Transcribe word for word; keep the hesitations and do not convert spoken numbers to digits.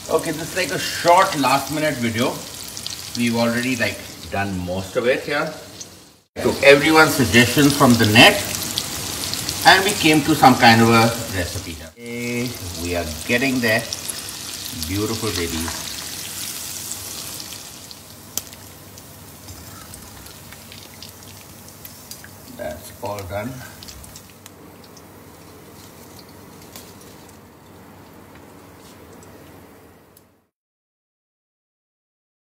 Okay, this is like a short last minute video. We've already like done most of it here. Took everyone's suggestions from the net and we came to some kind of a recipe here. Okay, we are getting there. Beautiful babies. That's all done.